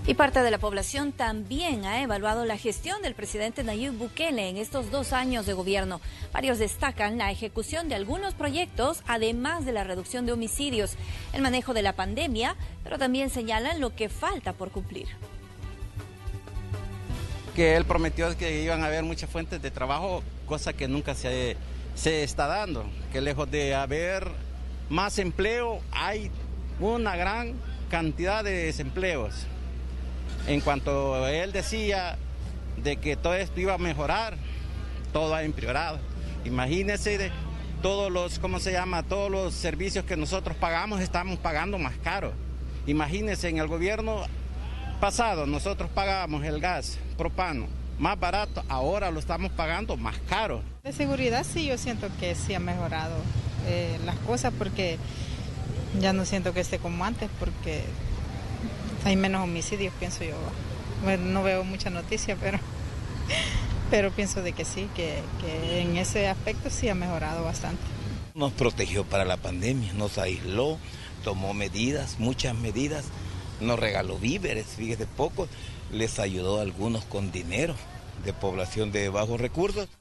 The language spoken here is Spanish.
Y parte de la población también ha evaluado la gestión del presidente Nayib Bukele en estos 2 años de gobierno. Varios destacan la ejecución de algunos proyectos, además de la reducción de homicidios, el manejo de la pandemia, pero también señalan lo que falta por cumplir. Que él prometió que iban a haber muchas fuentes de trabajo, cosa que nunca se está dando, que lejos de haber más empleo, hay una gran cantidad de desempleos. En cuanto él decía de que todo esto iba a mejorar, todo ha empeorado. Imagínense de todos los, todos los servicios que nosotros pagamos, estamos pagando más caro. Imagínense, en el gobierno pasado nosotros pagábamos el gas propano más barato, ahora lo estamos pagando más caro. De seguridad sí, yo siento que sí ha mejorado las cosas, porque ya no siento que esté como antes, porque hay menos homicidios, pienso yo. Bueno, no veo mucha noticia, pero pienso de que sí, que en ese aspecto sí ha mejorado bastante. Nos protegió para la pandemia, nos aisló, tomó medidas, muchas medidas, nos regaló víveres, fíjese, pocos, les ayudó a algunos con dinero de población de bajos recursos.